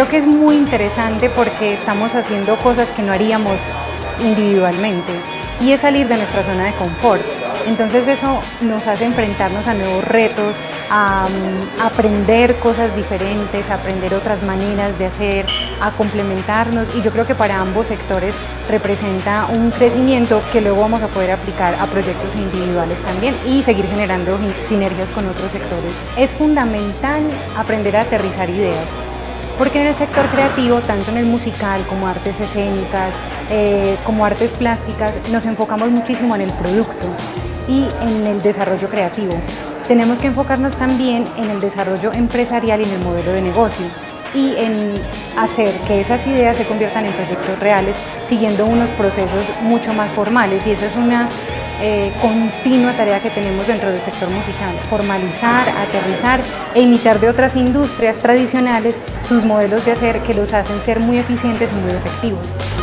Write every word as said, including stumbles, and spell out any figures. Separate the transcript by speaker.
Speaker 1: Creo que es muy interesante porque estamos haciendo cosas que no haríamos individualmente y es salir de nuestra zona de confort. Entonces eso nos hace enfrentarnos a nuevos retos, a, a aprender cosas diferentes, a aprender otras maneras de hacer, a complementarnos, y yo creo que para ambos sectores representa un crecimiento que luego vamos a poder aplicar a proyectos individuales también y seguir generando sinergias con otros sectores. Es fundamental aprender a aterrizar ideas, porque en el sector creativo, tanto en el musical como artes escénicas, eh, como artes plásticas, nos enfocamos muchísimo en el producto y en el desarrollo creativo. Tenemos que enfocarnos también en el desarrollo empresarial y en el modelo de negocio y en hacer que esas ideas se conviertan en proyectos reales siguiendo unos procesos mucho más formales, y esa es una eh, continua tarea que tenemos dentro del sector musical: formalizar, aterrizar e imitar de otras industrias tradicionales sus modelos de hacer que los hacen ser muy eficientes y muy efectivos.